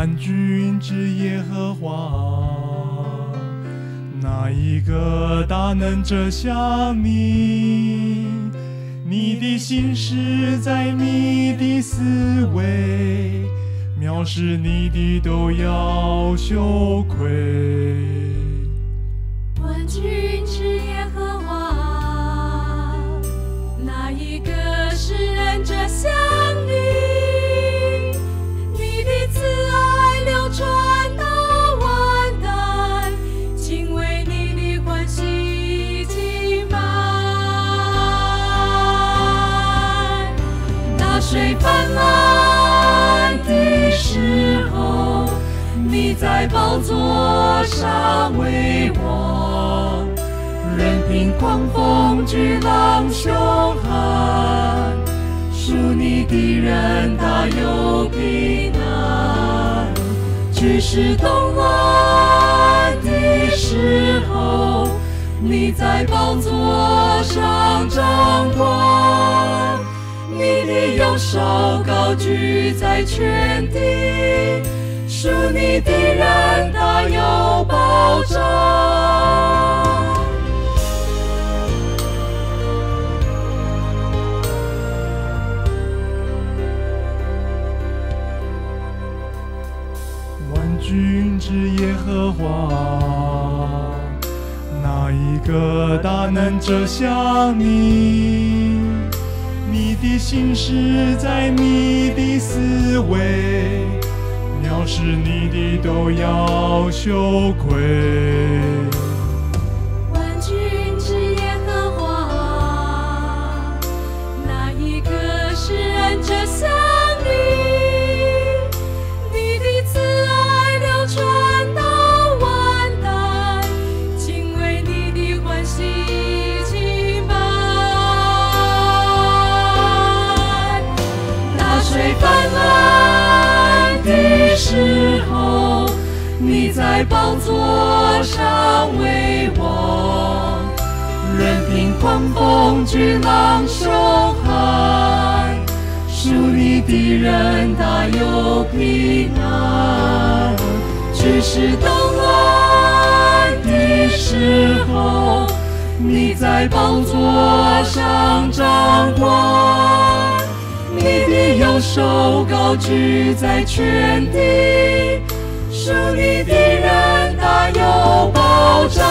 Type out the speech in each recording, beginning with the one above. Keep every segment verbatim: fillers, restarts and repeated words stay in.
万军之耶和华，哪一个大能者像你？你的心事在你的思维，藐视你的都要羞愧。 万军之耶和华，哪一个是人者像你？你的慈爱流传到万代，敬畏你的欢喜极满。大水泛滥的时候，你在宝座上为王，任凭狂风巨浪凶悍，属你的人大有平安。局势动乱的时候，你在宝座上掌管，你的右手高举在全地，属你的人大有保障。 万军之耶和华，哪一个大能者像你？你的心事在你的思维，藐视你的都要羞愧。 万军之耶和华，哪一个是人者像你？你的慈爱流传到万代，敬畏你的欢喜极满。大水泛滥的时候，你在宝座上为王，任凭狂风巨浪凶悍，属你的人大有平安。局势动乱的时候，你在宝座上掌管，你的右手高举在全地，属你的人大有保障。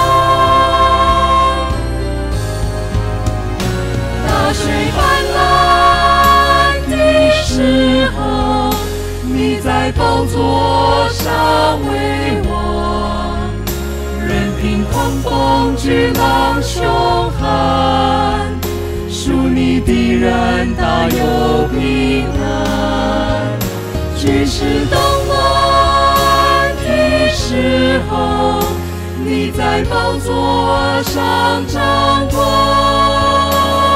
大水泛滥的时候，你在宝座上为王，任凭狂风巨浪凶悍，属你的人大有平安。局势动乱的时候，你在宝座上掌管，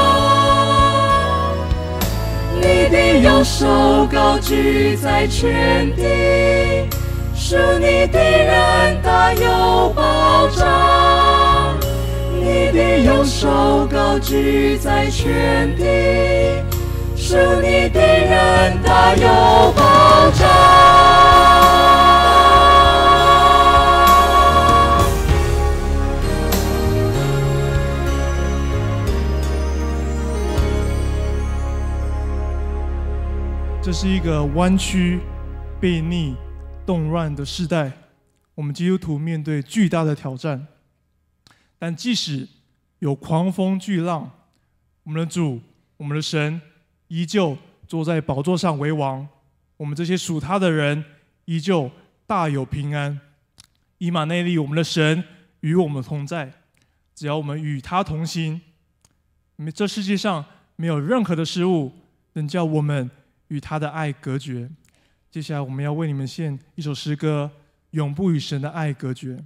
你的右手高举在全地，属你的人大有保障。你的右手高举在全地，属你的人大有保障。 这是一个弯曲、悖逆、动乱的世代，我们基督徒面对巨大的挑战。但即使有狂风巨浪，我们的主、我们的神依旧坐在宝座上为王，我们这些属他的人依旧大有平安。以马内利，我们的神与我们同在，只要我们与他同行，这世界上没有任何的事物能叫我们与他的爱隔绝。接下来我们要为你们献一首诗歌，永不与神的爱隔绝。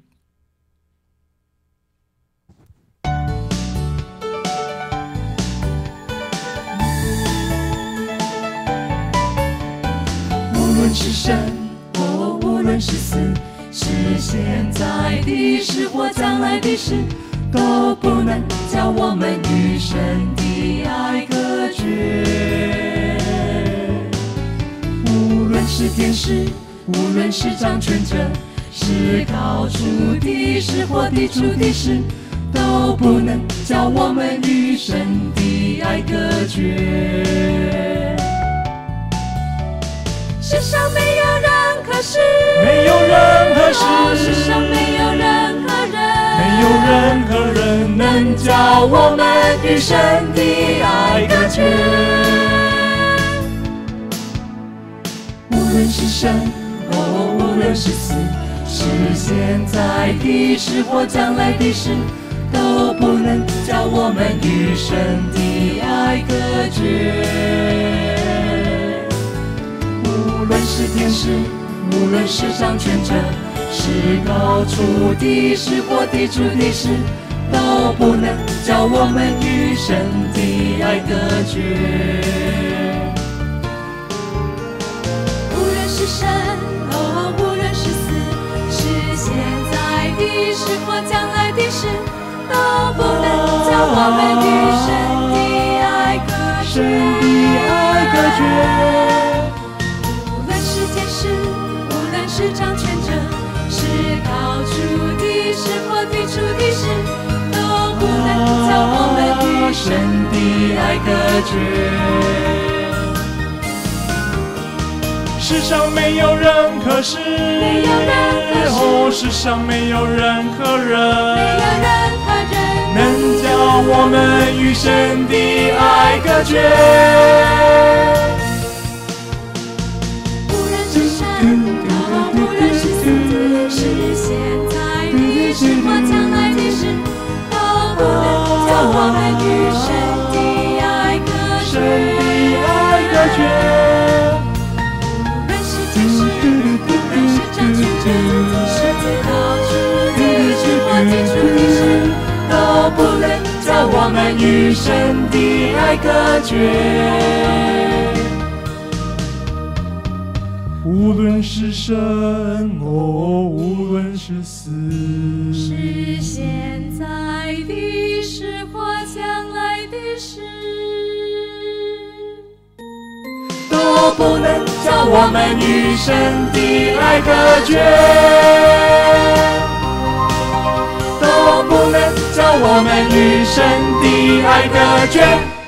无论是生或无论是死，是现在的事或将来的事，都不能将我们与神的爱隔绝。无论是天使， 无论是掌权者，是高处的，是或低处的事，都不能叫我们与神的爱隔绝。世上没有任何事， 没有任何事， 哦，世上没有任何人， 没有任何人能叫我们与神的爱隔绝。无论是生，哦，无论是死，是现在的事或将来的事，都不能叫我们与神的爱隔绝。无论是天使，无论是掌权者，是高处的，是或低处的事，都不能叫我们与神的爱隔绝。无论是生，哦，无论是死，是现在的事或将来的事，都不能叫我们与神的爱隔绝。 神的爱隔绝。 无论是天使，无论是掌权者，是高处的，是或低处的事，都不能叫我们与神的爱隔绝。 世上没有任何事， 没有任何事， 哦，世上没有任何人， 没有任何人能叫我们与神的爱隔绝。 无论是生，哦，无论是死，是现在的事或将来的事，都不能叫我们与神的爱隔绝。 神的爱隔绝。 无论是天使，无论是掌权者，是高处的，是或低处的事，都不能叫我们与神的爱隔绝。 无论是生，哦，无论是死， 是现在的事或将来的事，都不能叫我们与神的爱隔绝，都不能叫我们与神的爱隔绝。